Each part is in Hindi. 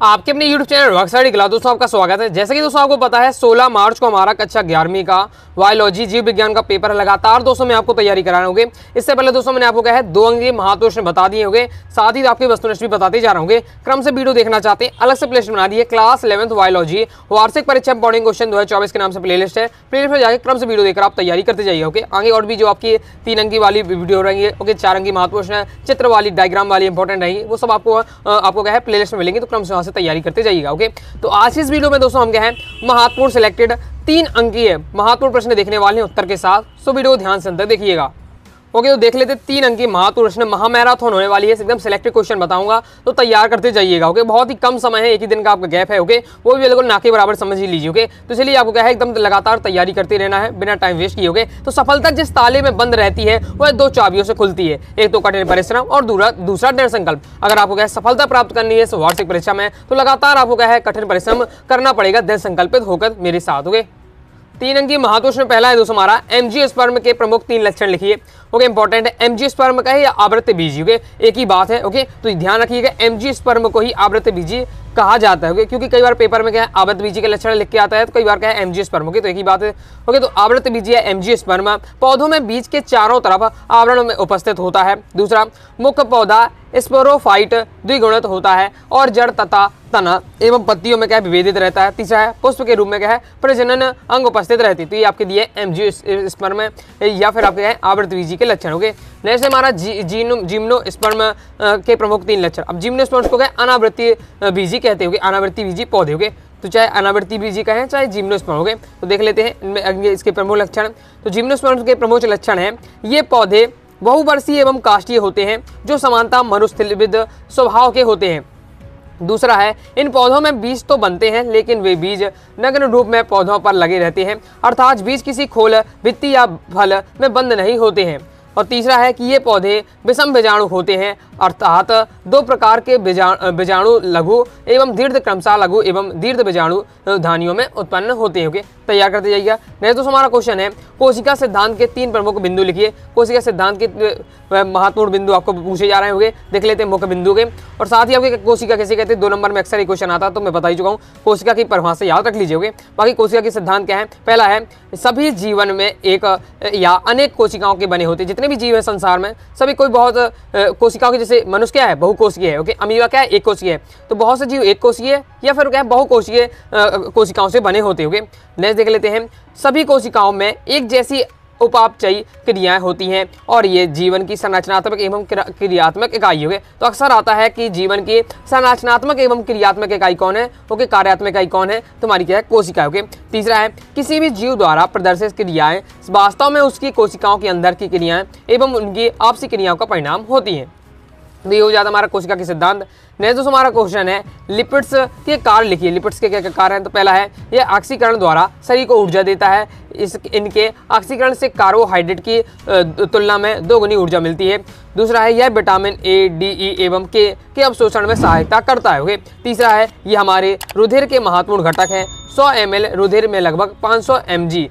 आपके अपने YouTube channel rock study class दोस्तों आपका स्वागत है। जैसे कि दोस्तों आपको पता है 16 मार्च को हमारा कक्षा 11वीं का बायोलॉजी जीव विज्ञान का पेपर है। लगातार दोस्तों मैं आपको तैयारी करा रहा हूँ। इससे पहले दोस्तों मैंने आपको कहा है 2 अंकीय महत्व प्रश्न बता दिए होंगे, साथ ही आपके वस्तुनिष्ठ भी बताते जा रहा हूँ। क्रम से वीडियो देखना चाहते हैं अलग से प्लेलिस्ट बना दी है, क्लास 11th बायोलॉजी वार्षिक परीक्षा इंपॉर्टेंट क्वेश्चन 2024 के नाम से प्लेलिस्ट है। प्लेलिस्ट में जाकर क्रम से वीडियो देखकर आप तैयारी करते जाइए। ओके, आगे और भी जो आपकी 3 अंकी वाली वीडियो रहेंगे, ओके 4 अंकी महत्व प्रश्न, चित्र वाली, डायग्राम वाली इंपॉर्टेंट रहेंगी, वो सब आपको क्या है प्लेलिस्ट में मिलेंगे, तो क्रम से वहां से तैयारी करते जाइएगा। ओके, तो आज इस वीडियो में दोस्तों हम क्या है महत्वपूर्ण सिलेक्टेड 3 अंकीय महत्वपूर्ण प्रश्न देखने वाले हैं उत्तर के साथ, सो वीडियो ध्यान से अंत तक देखिएगा। ओके, तो देख लेते 3 अंकीय महत्वपूर्ण प्रश्न, महामैराथन होने वाली है, एकदम सिलेक्टेड क्वेश्चन बताऊंगा, तो तैयार करते जाइएगा। ओके, बहुत ही कम समय है, एक ही दिन का आपका गैप है। ओके, वो भी बिल्कुल ना के बराबर समझ ही लीजिए। ओके, तो इसलिए आपको क्या है एकदम लगातार तैयारी करते रहना है बिना टाइम वेस्ट किए। ओके, तो सफलता जिस ताले में बंद रहती है वह 2 चाबियों से खुलती है, एक तो कठिन परिश्रम और दूसरा दृढ़ संकल्प। अगर आपको क्या है सफलता प्राप्त करनी है वार्षिक परीक्षा में, तो लगातार आपको क्या है कठिन परिश्रम करना पड़ेगा, दृढ़ संकल्पित होकर मेरे साथ। ओके, 3 अंकीय महत्व प्रश्न पहला है दोस्तों हमारा एंजियोस्पर्म के प्रमुख 3 लक्षण लिखिए। ओके, इंपॉर्टेंट है, एंजियोस्पर्म का है या आवृत्त बीजी। ओके, एक ही बात है। ओके, तो ध्यान रखिएगा एंजियोस्पर्म को ही आवृत्त बीजी कहा जाता है। ओके, क्योंकि कई बार पेपर में क्या है आवृत्त बीजी के लक्षण लिख के आता है, तो कई बार क्या है एंजियोस्पर्म। ओके, तो एक ही बात है। ओके, तो आवृत्त बीजी है एंजियोस्पर्म, पौधों में बीज के चारों तरफ आवरण में उपस्थित होता है। दूसरा, मुख्य पौधा स्पोरोफाइट द्विगुणित होता है और जड़ तथा तना एवं पत्तियों में क्या है विभेदित रहता है। तीसरा है, पुष्प के रूप में क्या है प्रजनन अंग उपस्थित रहती है। तो ये आपके दिए एंजियोस्पर्म या फिर आपके आवृत्त बीजी के लक्षण। ओके, नेक्स्ट हमारा जिम्नोस्पर्म के प्रमुख 3 लक्षण। अब जिम्नोस्पर्म को क्या है अनावृत्तीय बीजी कहते हैं, अनावृत्तीय बीजी पौधे। ओके, तो चाहे अनावृत्तीय बीजी का है चाहे जिम्नोस्पर्म। ओके, तो देख लेते हैं इसके प्रमुख लक्षण। तो जिम्नोस्पर्म के प्रमुख लक्षण है, ये पौधे बहुवर्षीय एवं काष्ठीय होते हैं जो समानता मरुस्थलीविद स्वभाव के होते हैं। दूसरा है, इन पौधों में बीज तो बनते हैं लेकिन वे बीज नग्न रूप में पौधों पर लगे रहते हैं, अर्थात बीज किसी खोल भित्ति या फल में बंद नहीं होते हैं। और तीसरा है कि ये पौधे विषम बीजाणु होते हैं, अर्थात 2 प्रकार के बीजाणु लघु एवं दीर्घ क्रमशः लघु एवं दीर्घ बीजाणु धानियों में उत्पन्न होते हैं। ओके, तैयार करते जाइएगा। नेक्स्ट दोस्तों हमारा क्वेश्चन है कोशिका सिद्धांत के 3 प्रमुख बिंदु लिखिए। कोशिका सिद्धांत के महत्वपूर्ण बिंदु आपको पूछे जा रहे होंगे, देख लेते हैं मुख्य बिंदु के। और साथ ही आपके कोशिका कैसे कहते हैं 2 नंबर में अक्सर ही क्वेश्चन आता है, तो मैं बता ही चुका हूँ, कोशिका की परिभाषा याद रख लीजिए। बाकी कोशिका की सिद्धांत क्या है, पहला है सभी जीवन में एक या अनेक कोशिकाओं के बने होते हैं। जितने भी जीव है संसार में सभी कोई बहुत कोशिकाओं के, जैसे मनुष्य क्या है बहुकोशिकीय है। ओके, अमीबा क्या है एक कोशिकीय है, तो बहुत से जीव एक कोशिकीय या फिर क्या है बहुकोशिकीय कोशिकाओं से बने होते हैं। नेक्स्ट देख लेते हैं, सभी कोशिकाओं में एक जैसी उपापचयी क्रियाएं होती हैं और ये जीवन की संरचनात्मक एवं क्रियात्मक इकाई। होगी तो अक्सर आता है कि जीवन की संरचनात्मक एवं क्रियात्मक इकाई कौन है, ओके कार्यात्मक इकाई कौन है, तुम्हारी क्या है कोशिका। ओके, तीसरा है किसी भी जीव द्वारा प्रदर्शित क्रियाएं वास्तव में उसकी कोशिकाओं के अंदर की क्रियाएं एवं उनकी आपसी क्रियाओं का परिणाम होती हैं। तो ये हो जाता हमारा कोशिका के सिद्धांत। नेक्स्ट दोस्तों हमारा क्वेश्चन है लिपिड्स के कार्य लिखिए। लिपिड्स के क्या कार्य हैं, तो पहला है ये ऑक्सीकरण द्वारा शरीर को ऊर्जा देता है। इनके ऑक्सीकरण से कार्बोहाइड्रेट की तुलना में 2 गुनी ऊर्जा मिलती है। दूसरा है यह विटामिन ए, डी, ई एवं के अवशोषण में सहायता करता है। तीसरा है ये हमारे रुधिर के महत्वपूर्ण घटक है। 100 ml रुधिर में लगभग 500 mg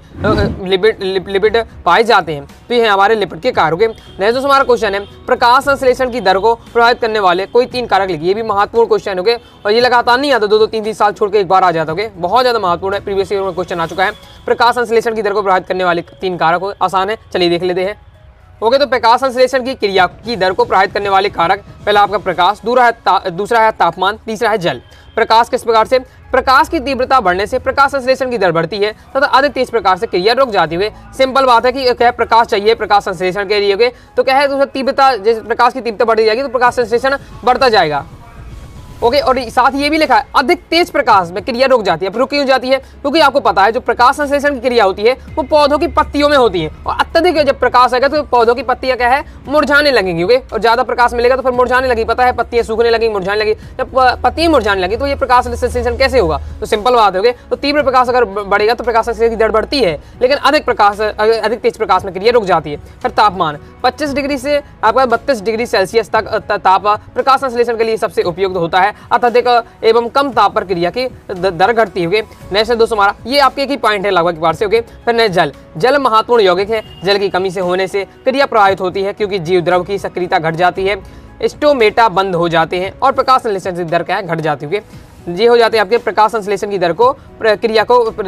लिपिड पाए जाते हैं। तो ये हमारे लिपिड के कार्य। नेक्स्ट दोस्तों हमारा क्वेश्चन है प्रकाश संश्लेषण की दर को प्रभावित करने वाले कोई 3 कारक लिखिए। ये भी महत्वपूर्ण क्वेश्चन हो गए और ये लगातार नहीं आता, 2-2, 3-3 साल छोड़ के एक बार आ जाता है। बहुत ज्यादा महत्वपूर्ण है, प्रीवियस ईयर में क्वेश्चन आ चुका है। प्रकाश संश्लेषण की दर को प्रभावित करने वाले 3 कारक आसान है, चलिए देख लेते हैं। ओके, तो प्रकाश संश्लेषण की क्रिया की दर को प्रभावित करने वाले कारक, पहला आपका प्रकाश, दूसरा है तापमान, तीसरा है जल। प्रकाश किस प्रकार से, प्रकाश की तीव्रता बढ़ने से प्रकाश संश्लेषण की दर बढ़ती है तथा अधिक तेज प्रकार से क्रिया रुक जाती है। सिंपल बात है कि क्या प्रकाश चाहिए प्रकाश संश्लेषण के लिए, तो क्या है तो तीव्रता, जैसे प्रकाश की तीव्रता बढ़ती जाएगी तो प्रकाश संश्लेषण बढ़ता जाएगा। ओके, और साथ ही ये भी लिखा है अधिक तेज प्रकाश में क्रिया रुक जाती है। रुक क्यों जाती है, क्योंकि आपको पता है जो प्रकाश संश्लेषण की क्रिया होती है वो पौधों की पत्तियों में होती है और अत्यधिक जब प्रकाश आएगा तो पौधों की पत्तियां क्या है मुरझाने लगेंगी। ओके, और ज्यादा प्रकाश मिलेगा तो फिर मुरझाने लगी, पता है पत्तियां सूखने लगी, मुरझाने लगी। जब पत्तियां मुरझाने लगी तो ये प्रकाश संश्लेषण कैसे होगा, तो सिंपल बात है। तो तीव्र प्रकाश अगर बढ़ेगा तो प्रकाश संश्लेषण की दर बढ़ती है, लेकिन अधिक तेज प्रकाश में क्रिया रुक जाती है। फिर तापमान 25 डिग्री से आपका 32 डिग्री सेल्सियस तक ताप प्रकाश संश्लेषण के लिए सबसे उपयुक्त होता है। अत्यधिक एवं कम ताप पर क्रिया की दर घटती है। नेक्स्ट दोस्तों हमारा ये आपके एक ही पॉइंट है लगभग बार से। फिर नेक्स्ट जल, जल महत्वपूर्ण यौगिक है। जल की कमी से होने से क्रिया प्रभावित होती है क्योंकि जीव द्रव की सक्रियता घट जाती है। स्टोमेटा बंद हो जाते हैं और प्रकाश संश्लेषण की दर क्या है घट जाती है। ये हो जाते हैं आपके प्रकाश संश्लेषण की दर को क्रिया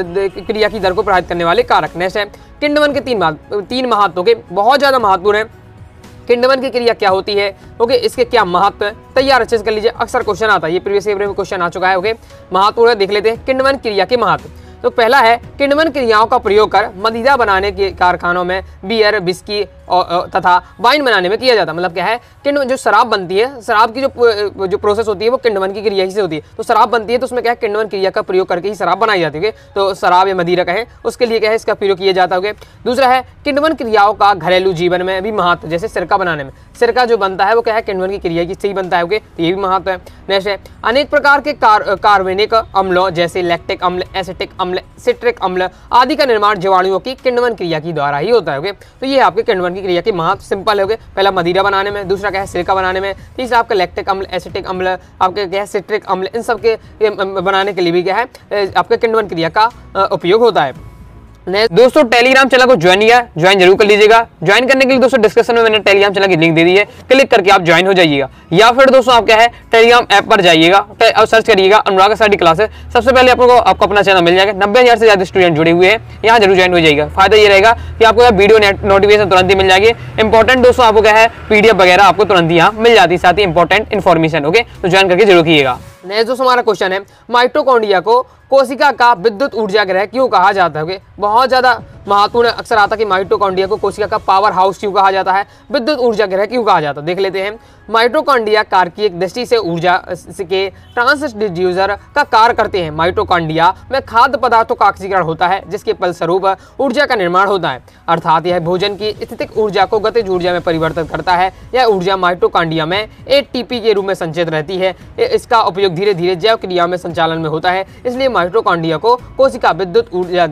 की दर को प्रभावित करने वाले कारक। नेक्स्ट है किंडमन के तीन महत्व, ओके, बहुत ज्यादा महत्वपूर्ण है। किंडमन की क्रिया क्या होती है, ओके, इसके क्या महत्व है, तैयार अच्छे से कर लीजिए, अक्सर क्वेश्चन आता है, ये प्रीवियस ईयर में क्वेश्चन आ चुका है। ओके, महत्वपूर्ण देख लेते हैं किंडमन क्रिया के महत्व। तो पहला है किंडमन क्रियाओं का प्रयोग कर मदिरा बनाने के कारखानों में बियर, विस्की तथा वाइन बनाने में किया जाता है। मतलब क्या है, किंडमन जो शराब बनती है, शराब की जो प्रोसेस होती है वो किंडमन की क्रिया ही से होती है। तो शराब बनती है तो उसमें क्या है, किंडमन क्रिया का प्रयोग करके ही शराब बनाई जाती है। तो शराब या मदिरा कहें उसके लिए क्या है, इसका प्रयोग किया जाता है। दूसरा है किंडमन क्रियाओं का घरेलू जीवन में भी महत्व, जैसे सिरका बनाने में, सिरका जो बनता है वो क्या है, किंडमन की क्रिया से ही बनता है। ओके, तो ये भी महत्व है। नेक्स्ट है अनेक प्रकार के कार्बनिक अम्लों जैसे लैक्टिक अम्ल, एसिटिक अम्ल, सिट्रिक अम्ल आदि का निर्माण जीवाणुओं की किंडमन क्रिया की द्वारा ही होता है। ओके, तो ये आपके किंडमन की क्रिया के महत्व सिंपल है। पहला मदिरा बनाने में, दूसरा क्या है सिरका बनाने में, तीसरा आपका लैक्टिक अम्ल, एसिटिक अम्ल, आपके क्या है सिट्रिक अम्ल, इन सब के बनाने के लिए भी क्या है आपके किंडमन क्रिया का उपयोग होता है। दोस्तों टेलीग्राम चैनल को ज्वाइन जरूर कर लीजिएगा। ज्वाइन करने के लिए दोस्तों डिस्क्रिप्शन में मैंने टेलीग्राम चैनल की लिंक दे दी है, क्लिक करके आप ज्वाइन हो जाइएगा। या फिर दोस्तों आप क्या है टेलीग्राम ऐप पर जाइएगा और सर्च करिएगा अनुराग स्टडी क्लासेस, सबसे पहले आपको अपना चैनल मिल जाएगा। 90,000 से ज्यादा स्टूडेंट जुड़े हुए हैं, यहाँ जरूर ज्वाइन हो जाएगा। फायदा ये रहेगा कि आपको वीडियो नोटिफिकेशन तुरंत ही मिल जाएगी। इंपॉर्टेंट दोस्तों आपको क्या है PDF वगैरह आपको तुरंत ही यहाँ मिल जाती है, साथ ही इंपॉर्टेंट इन्फॉर्मेशन। ओके, तो ज्वाइन करके जरूर कीजिएगा। नेक्स्ट दोस्तों हमारा क्वेश्चन है माइटोकॉन्ड्रिया को कोशिका का विद्युत ऊर्जा ग्रह क्यों कहा जाता है। बहुत ज्यादा महत्वपूर्ण अक्सर आता है कि माइटोकॉन्ड्रिया को कोशिका का पावर हाउस क्यों कहा जाता है, विद्युत ऊर्जा ग्रह क्यों कहा जाता है, देख लेते हैं। माइटोकॉन्ड्रिया कार्किक दृष्टि से ऊर्जा के ट्रांसड्यूसर का कार्य करते हैं। माइटोकॉन्ड्रिया में खाद्य पदार्थों का ऑक्सीकरण होता है जिसके फलस्वरूप ऊर्जा का निर्माण होता है, अर्थात यह भोजन की स्थितिक ऊर्जा को गतिज ऊर्जा में परिवर्तित करता है। यह ऊर्जा माइटोकॉन्ड्रिया में ATP के रूप में संचित रहती है। इसका उपयोग धीरे धीरे जैव क्रिया में संचालन में होता है, इसलिए माइटोकॉन्ड्रिया को कोशिका विद्युत ऊर्जा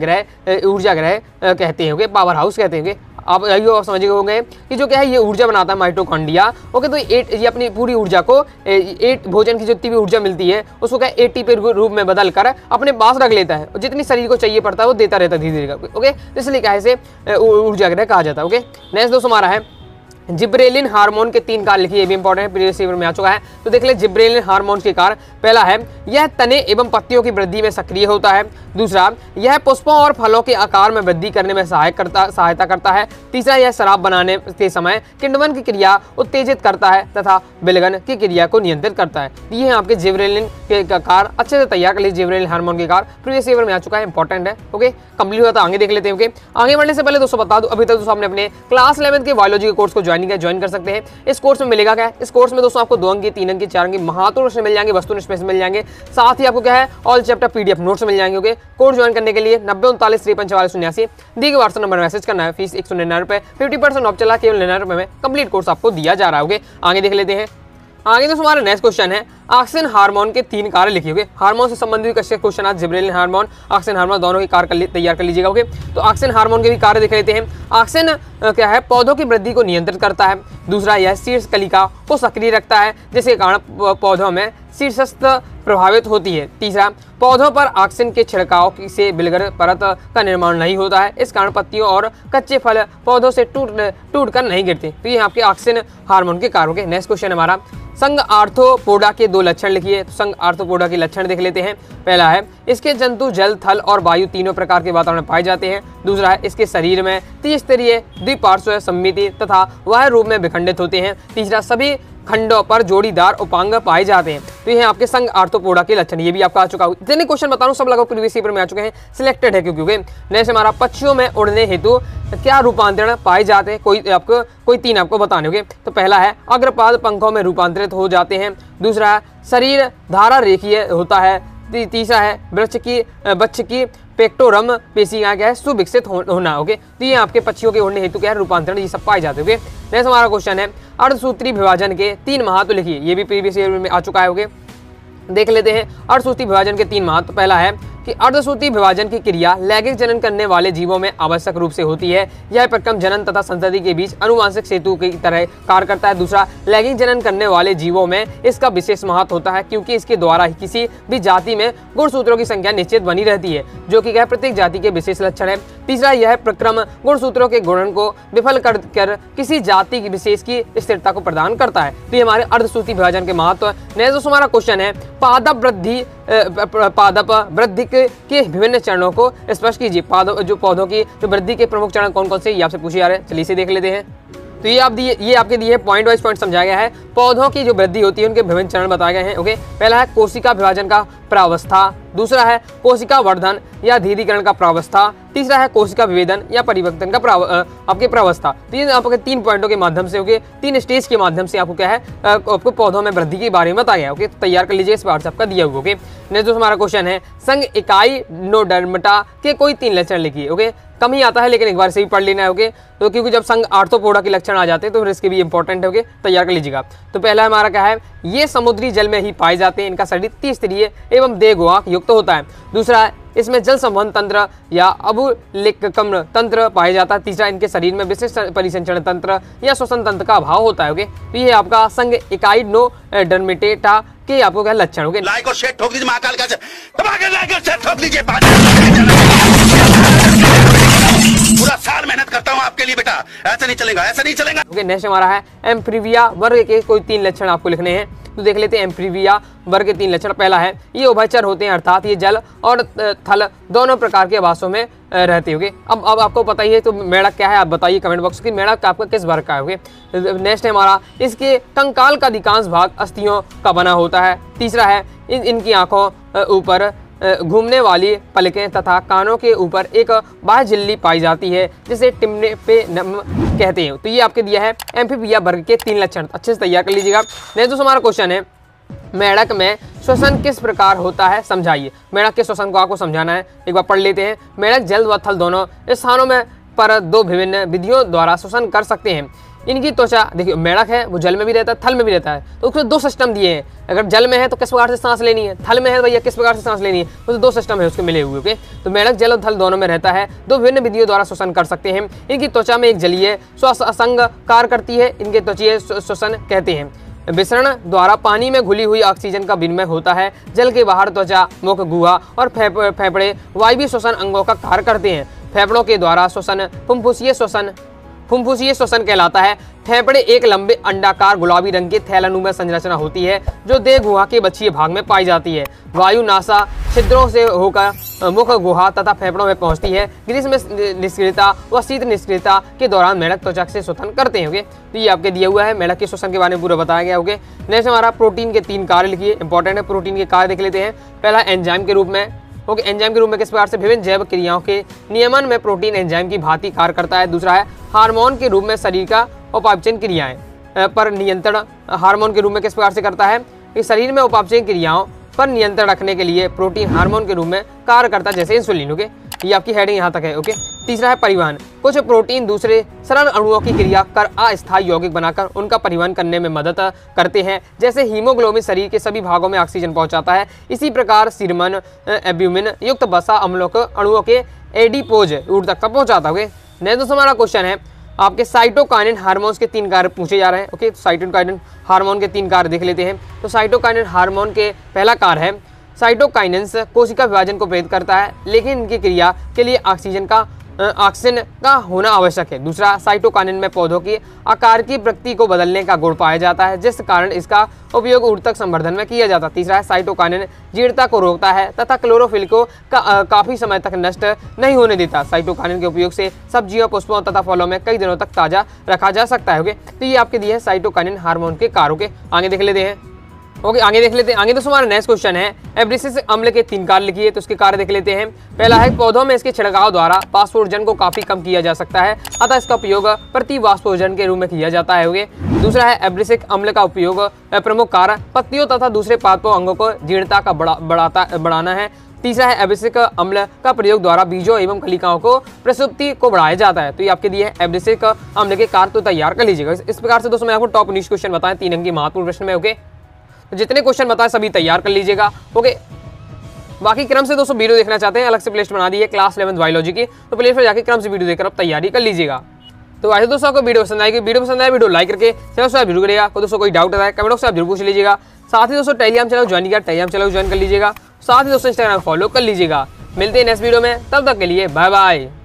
ग्रह कहते हैं, पावर हाउस कहते हैं। आप समझ होंगे कि जो क्या है ये ऊर्जा बनाता है माइटोकॉन्ड्रिया। ओके, तो ये अपनी पूरी ऊर्जा को भोजन की जितनी भी ऊर्जा मिलती है उसको क्या ATP रूप में बदल कर अपने पास रख लेता है, जितनी शरीर को चाहिए पड़ता है वो देता रहता है धीरे धीरे। ओके, इसलिए क्या है इसे ऊर्जा ग्रह कहा जाता है। ओके, नेक्स्ट दोस्तों हमारा है जिब्रेलिन हार्मोन के 3 कार्य लिखिए, ये भी इंपॉर्टेंट है, प्रीवियस ईयर में आ चुका है। तो देख ले जिब्रेलिन हार्मोन के कार्य, पहला है यह तने एवं पत्तियों की वृद्धि में सक्रिय होता है। दूसरा, यह पुष्पों और फलों के आकार में वृद्धि करने में सहायता करता है। तीसरा, यह शराब बनाने के समय किण्वन की क्रिया उत्तेजित करता है तथा विलगन की क्रिया को नियंत्रित करता है। ये है आपके जिब्रेलिन के कार्य, अच्छे से तैयार कर लीजिए। जिब्रेलिन हार्मोन के कार्य प्रीवियस ईयर में आ चुका है, इंपॉर्टेंट है। ओके, कंप्लीट हुआ, तो आगे देख लेते हैं। ओके, आगे बढ़ने से पहले दोस्तों बता दूं, अभी तक दोस्तों आपने अपने क्लास 11 के बायोलॉजी के कोर्स को ज्वाइन कर सकते हैं। इस कोर्स में मिलेगा क्या है, इस कोर्स में दोस्तों आपको 2 अंक, 3 अंक, 4 अंक महत्वपूर्ण प्रश्न मिल जाएंगे, वस्तुनिष्ठ प्रश्न मिल जाएंगे, साथ ही आपको क्या है ऑल चैप्टर PDF नोट्स मिल जाएंगे। ओके, कोर्स ज्वाइन करने के लिए 9039534479 दी गए व्हाट्सएप नंबर मैसेज करना है। फीस 199 रुपए, 50% ऑफ चला, केवल 99 रुपए में कंप्लीट कोर्स आपको दिया जा रहा है। ओके, आगे देख लेते हैं। आगे दोस्तों हमारा नेक्स्ट क्वेश्चन है ऑक्सीजन हार्मोन के 3 कार्य लिखिए। ओके, हार्मोन से संबंधित क्वेश्चन आज जिब्रेलिन हार्मोन, ऑक्सीजन हार्मोन दोनों के कार्य तैयार कर लीजिएगा। ओके, तो ऑक्सीजन हार्मोन के भी कार्य देख लेते हैं। ऑक्सीजन क्या है, पौधों की वृद्धि को नियंत्रित करता है। दूसरा, यह शीर्ष कलिका को सक्रिय रखता है जिसके कारण पौधों में शीर्षस्थ प्रभावित होती है। तीसरा, पौधों पर ऑक्सीजन के छिड़काव से बिलगर परत का निर्माण नहीं होता है, इस कारण पत्तियों और कच्चे फल पौधों से टूट कर नहीं गिरते। तो ये आपके ऑक्सीजन हार्मोन के कार्यों के। नेक्स्ट क्वेश्चन हमारा संघ आर्थ्रोपोडा के 2 लक्षण लिखिए। तो संघ आर्थ्रोपोडा के लक्षण देख लेते हैं। पहला है इसके जंतु जल, थल और वायु तीनों प्रकार के वातावरण में पाए जाते हैं। दूसरा है इसके शरीर में त्रिस्तरीय द्विपार्श्व सममिति तथा वह रूप में विखंडित होते हैं। तीसरा, सभी खंडों पर जोड़ीदार उपांग पाए जाते हैं। तो ये आपके संघ आर्थ्रोपोडा के लक्षण, ये भी आपका आ चुका है। जितने क्वेश्चन बता रहा हूं सब लगभग प्रीवियस पेपर में आ चुके हैं, सिलेक्टेड है क्योंकि नेक्स्ट हमारा पक्षियों में उड़ने हेतु क्या रूपांतरण पाए जाते हैं, कोई 3 आपको बताने होंगे। तो पहला है अग्रपाद पंखों में रूपांतरित हो जाते हैं। दूसरा है शरीर धारा रेखीय होता है। तीसरा है वृक्ष की पेक्टोरम पेशियां क्या है सुविकसित होना। ओके, तो ये आपके पक्षियों के उड़ने हेतु क्या है रूपांतरण, ये सब पाए जाते हैं। ओके, नेक्स्ट हमारा क्वेश्चन है अर्धसूत्री विभाजन के 3 महत्व लिखिए। ये भी प्रीवियस ईयर में आ चुका है। ओके, देख लेते हैं अर्धसूत्री विभाजन के 3 महत्व। पहला है कि अर्धसूत्री विभाजन की क्रिया लैंगिक जनन करने वाले जीवों में आवश्यक रूप से होती है। यह प्रक्रम जनन तथा संतति के बीच अनुवांशिक सेतु की तरह कार्य करता है। दूसरा, लैंगिक जनन करने वाले जीवों में इसका विशेष महत्व होता है क्योंकि इसके द्वारा ही किसी भी जाति में गुणसूत्रों की संख्या निश्चित बनी रहती है, जो कि प्रत्येक जाति के विशेष लक्षण है। तीसरा, यह प्रक्रम गुणसूत्रों के गुणन को विफल कर किसी जाति विशेष की स्थिरता को प्रदान करता है। तो ये हमारे अर्धसूत्री विभाजन के महत्व। नेक्स्ट हमारा क्वेश्चन है पादप वृद्धि पादप वृद्धि के विभिन्न चरणों को स्पष्ट कीजिए। पौधों की जो वृद्धि के प्रमुख चरण कौन कौन से, ये आपसे पूछे जा रहे हैं। चलिए इसे देख लेते हैं। तो ये आपके दिए पॉइंट वाइज पॉइंट समझाया गया है। पौधों की जो वृद्धि होती है उनके विभिन्न चरण बताए गए हैं। ओके, पहला है कोशिका विभाजन का प्रावस्था, दूसरा है कोशिका वर्धन या धीरीकरण का प्रावस्था, तीसरा है कोशिका विभेदन या परिवर्तन का आपके प्रावस्था। तो ये आपके 3 पॉइंटों के माध्यम से, ओके, 3 स्टेज के माध्यम से आपको क्या है, आपको पौधों में वृद्धि के बारे में बताया गया। ओके, तो तैयार कर लीजिए, इस बार से आपका दिया हुआ। ओके, नेक्स्ट जो हमारा क्वेश्चन है, संघ इकाई नोडर्मटा के कोई 3 लक्षण लिखिए। ओके, कम ही आता है लेकिन एक बार से ही पढ़ लेना है। ओके, तो क्योंकि जब संघ आर्थ्रोपोडा के लक्षण आ जाते हैं तो फिर इसके भी इंपॉर्टेंट है। ओके, तैयार कर लीजिएगा। तो पहला हमारा क्या है, ये समुद्री जल में ही पाए जाते हैं, इनका शरीर त्रिस्तरीय एवं देहगुहा युक्त होता है। दूसरा है, इसमें जल संवहन तंत्र या अबुलिकम तंत्र पाया जाता है। तीसरा, इनके शरीर में विशिष्ट परिसंचरण तंत्र या श्वसन तंत्र का अभाव होता है। ओके, तो ये आपका संघ इकाई नोडर्मेटा के आपको क्या लक्षण। ओके, लाइक और शेयर ठोक दीजिए, महाकाल का लाइक और शेयर ठोक दीजिए। पूरा साल मेहनत करता हूँ आपके लिए बेटा, ऐसा नहीं चलेगा, ऐसा नहीं चलेगा। ओके, नेक्स्ट हमारा है एम्फीबिया वर्ग के कोई 3 लक्षण आपको लिखने हैं। तो देख लेते हैं एम्फीबिया वर्ग के 3 लक्षण। पहला है, ये उभयचर होते हैं, अर्थात ये जल और थल दोनों प्रकार के आवासों में रहते होंगे। अब आपको पता ही है, तो मेढक क्या है आप बताइए कमेंट बॉक्स की, मेढक आपका किस वर्ग का है। नेक्स्ट है हमारा, इसके कंकाल का अधिकांश भाग अस्थियों का बना होता है। तीसरा है, इनकी आंखों ऊपर घूमने वाली पलकें तथा कानों के ऊपर एक बाह्य झिल्ली पाई जाती है जिसे टिम्ने पे कहते हैं। तो ये आपके दिया है एम्फीबिया वर्ग के 3 लक्षण, अच्छे से तैयार कर लीजिएगा। नेक्स्ट हमारा क्वेश्चन है, मेढक में श्वसन किस प्रकार होता है समझाइए। मेढक के श्वसन को आपको समझाना है, एक बार पढ़ लेते हैं। मेढक जल व थल दोनों स्थानों में पर 2 विभिन्न विधियों द्वारा श्वसन कर सकते हैं। इनकी त्वचा, देखिए मेढक है वो जल में भी रहता है, थल में भी रहता है, तो उसमें 2 सिस्टम दिए हैं। अगर जल में है तो किस प्रकार से सांस लेनी है, थल में है भैया किस प्रकार से सांस लेनी है, तो 2 सिस्टम है उसके मिले हुए। ओके, तो मेढक जल और थल दोनों में रहता है, 2 विभिन्न विधियों द्वारा श्वसन कर सकते हैं। इनकी त्वचा में एक जलीय श्वसन कार्य करती है, इनके त्वचीय श्वसन कहते हैं। विसरण द्वारा पानी में घुली हुई ऑक्सीजन का विनिमय होता है। जल के बाहर त्वचा, मुख, गुहा और फेफड़े वायवीय श्वसन अंगों का कार्य करते हैं। फेफड़ों के द्वारा श्वसन फुफ्फुसीय श्वसन कहलाता है। फेफड़े एक लंबे अंडाकार गुलाबी रंग के थैलानुमा संरचना होती है जो देह गुहा के बछिए भाग में पाई जाती है। वायु नासा छिद्रों से होकर मुख, गुहा तथा फेफड़ों में पहुंचती है। ग्रीष्म निष्क्रियता व शीत निष्क्रियता के दौरान मेढक त्वचा से श्वसन करते हैं। ओके, तो ये आपके दिया हुआ है, मेढक के श्वसन के बारे में पूरा बताया गया। ओके, नेक्स्ट हमारा प्रोटीन के 3 कार्य लिखिए, इंपॉर्टेंट है। प्रोटीन के कार्य देख लेते हैं। पहला एंजाइम के रूप में। ओके, एंजाइम के रूप में किस प्रकार से विभिन्न जैव क्रियाओं के नियमन में प्रोटीन एंजाइम की भांति कार्य करता है। दूसरा है हार्मोन के रूप में शरीर का उपापचयन क्रियाएं पर नियंत्रण, हार्मोन के रूप में किस प्रकार से करता है, कि शरीर में उपापचयन क्रियाओं पर नियंत्रण रखने के लिए प्रोटीन हार्मोन के रूप में कार्य करता है, जैसे इंसुलिन। ओके, ये आपकी हेडिंग यहाँ तक है। ओके, तीसरा है परिवहन। कुछ प्रोटीन दूसरे सरल अणुओं की क्रिया कर अस्थायी यौगिक बनाकर उनका परिवहन करने में मदद करते हैं, जैसे हीमोग्लोबिन शरीर के सभी भागों में ऑक्सीजन पहुंचाता है। इसी प्रकार सीरमन एब्यूमिन युक्त वसा अम्लों को अणुओं के एडिपोज रूट तक पहुंचाता है। नेक्स्ट हमारा क्वेश्चन है, आपके साइटोकाइनिन हार्मोन्स के 3 कार्य पूछे जा रहे हैं। ओके, साइटोकाइनिन हार्मोन के 3 कार्य देख लेते हैं। तो साइटोकाइनिन हार्मोन के पहला कार्य है, साइटोकाइनेंस कोशिका विभाजन को प्रेरित करता है, लेकिन इनकी क्रिया के लिए ऑक्सीजन का होना आवश्यक है। दूसरा, साइटोकाइनिन में पौधों की आकार की प्रकृति को बदलने का गुण पाया जाता है, जिस कारण इसका उपयोग ऊतक संवर्धन में किया जाता है। तीसरा है, साइटोकाइनिन जीर्णता को रोकता है तथा क्लोरोफिल को काफी समय तक नष्ट नहीं होने देता। साइटोकाइनिन के उपयोग से सब्जियों, पुष्पों तथा फलों में कई दिनों तक ताजा रखा जा सकता है। ओके, तो ये आपके दिए है साइटोकाइनिन हार्मोन के कार्यों के। आगे देख लेते हैं। ओके, आगे देख लेते हैं। आगे दोस्तों हमारा नेक्स्ट क्वेश्चन है, एब्रिसिस अम्ल के 3 कार्य लिखिए। तो उसके कार्य देख लेते हैं। पहला है, पौधों में इसके छिड़काव द्वारा वाष्पोर्जन को काफी कम किया जा सकता है, अतः इसका उपयोग प्रति वाष्पोर्जन के रूप में किया जाता है। ओके, दूसरा है, एब्रिसिक अम्ल का उपयोग प्रमुख कार्य पत्तियों तथा दूसरे पादपों अंगों को जीर्णता का बढ़ाना है। तीसरा है, एब्रिसिक अम्ल का प्रयोग द्वारा बीजों एवं कलिकाओं को प्रसुप्ति को बढ़ाया जाता है। तो ये आपके दिए है एब्रिसिक अम्ल के कार्य, तो तैयार कर लीजिएगा। इस प्रकार से दोस्तों मैं आपको टॉप 19 क्वेश्चन बताएं 3 अंक की महत्वपूर्ण प्रश्न में। ओके, तो जितने क्वेश्चन बताए सभी तैयार कर लीजिएगा। ओके, बाकी क्रम से दोस्तों वीडियो देखना चाहते हैं, अलग से प्लेलिस्ट बना दी है क्लास 11 बायोलॉजी की, तो प्लेलिस्ट पर जाकर क्रम से वीडियो देखकर आप तैयारी कर लीजिएगा। तो आइए दोस्तों, आपको वीडियो पसंद आएगी, वीडियो पसंद आए वीडियो लाइक करके चैनल सब्सक्राइब जरूर करिएगा। तो दोस्तों कोई डाउट है कमेंट बॉक्स से आप जरूर पूछ लीजिएगा। साथ ही दोस्तों टेलीग्राम चैनल ज्वाइन किया, टेलीग्राम चैनल ज्वाइन कर लीजिएगा। साथ ही दोस्तों इंस्टाग्राम फॉलो कर लीजिएगा। मिलते हैं नेक्स्ट वीडियो में, तब तक के लिए बाय बाय।